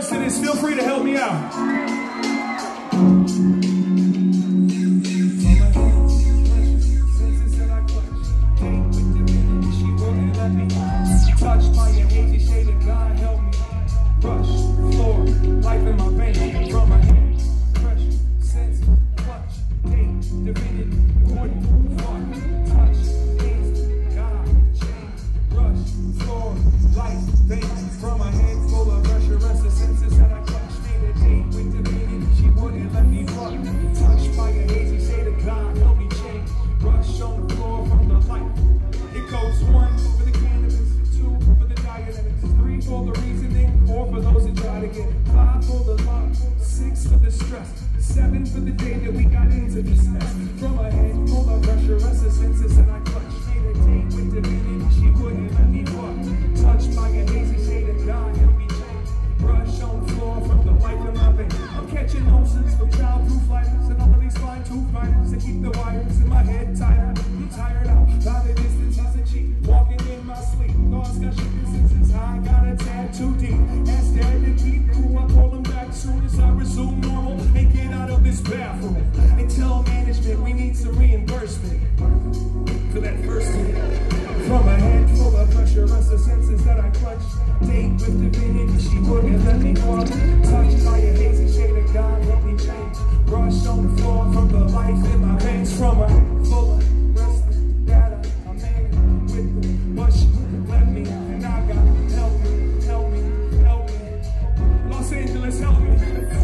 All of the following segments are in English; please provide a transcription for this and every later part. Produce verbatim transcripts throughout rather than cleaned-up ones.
chorus to this, feel free to help me out. Touched by your hazy shade of God, help me. Rush, floor, life in my veins, from my head. Pressure, sense, clutch, date, divinity, point, fuck, touch, haze, God, change, rush, floor, life, veins, from my head full of pressure, rest of senses that I clutch. Made a date with divinity, she wouldn't let me fuck. Touched by your hazy shade of God, help me change. Rush on the floor from the light. It goes one for the cannabis, two for the dialectics, three for the reasoning, four for those that try to get, five for the love, six for the stress, seven for the day that we got into this mess. From a head full of pressure, rest of senses and I clutch. Made a date with divinity, she wouldn't let me fuck. Touched by a hazy shade of God, help me change. Brush on the floor from the life in my vein. I'm catching nonsense from childproof lighters and all of these fine tooth fighters that keep the wires in my head tighter. I'm tired out, by the distance is a cheat. Walking in my sleep, thoughts got shifting senses. I got a tad too deep. Ask dad to keep cool, I call him back soon as I resume normal and get out of this bathroom. And tell management we need some reimbursement for that first hit. From a head full of pressure, rest of senses that I clutch. Date with divinity, she wouldn't let me walk. Touched by a hazy shade of God, help me change. Brush on the floor from the life in my veins. From a head full of rest that I made with the but she wouldn't let me. And I got help me, help me, help me. Los Angeles, help me.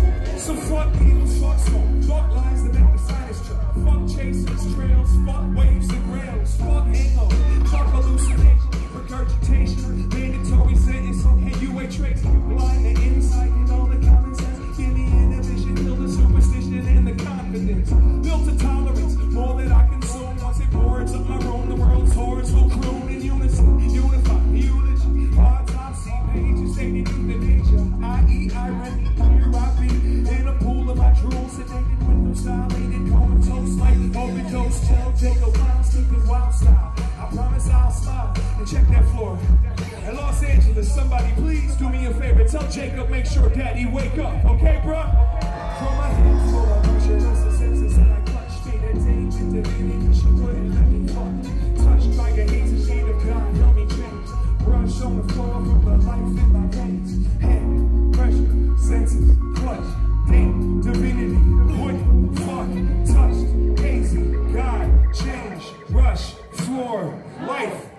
So fuck needles, fuck smoke, fuck lines that make the sinus choke. Fuck chases, trails, fuck waves and rails. Fuck hangover, fuck hallucination, regurgitation, mandatory sentence. And you ain't trace, you blind the insight and all the common sense. Give me inhibition, kill the superstition and the confidence. Built a tolerance, more that I consume. Once it boards up my room, the world's hordes will croon in unison. Unify, eulogy, hard time, see pages, stating euthanasia. I eat irony, here I be, in a pool of my drool, sedated, windows dilated, comatose like overdose. Tell Jacob Wild, sneakers wild style. I promise I'll smile and check that floor. In Los Angeles, somebody please do me a favor. Tell Jacob, make sure daddy wake up. Okay, bruh? From my head full of pressure, rest of senses that I clutch. Made a date with divinity, she wouldn't let me fuck. Touched by a hazy shade of God, help me change. Brush on the floor from the life in my veins. Head, pressure, senses, clutch. Date, divinity, wood, fuck. Touched, hazy, God, change. Rush, floor, life.